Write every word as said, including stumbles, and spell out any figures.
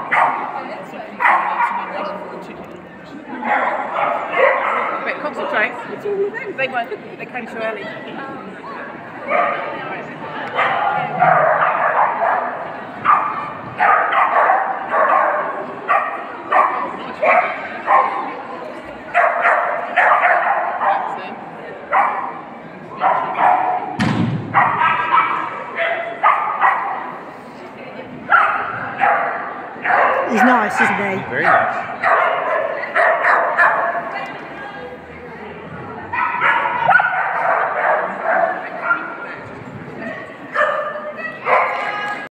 But concentrate. It's all of them. They weren't. They came too early. He's nice, isn't he? Very nice.